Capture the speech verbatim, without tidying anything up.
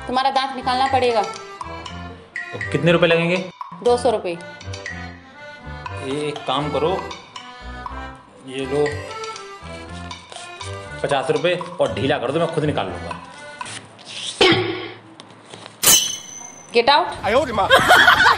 तुम्हारा दांत निकालना पड़ेगा। तो कितने रुपए लगेंगे? दो सौ रुपये। एक काम करो, ये लो पचास रुपए और ढीला कर दो, मैं खुद निकाल लूंगा। Get out.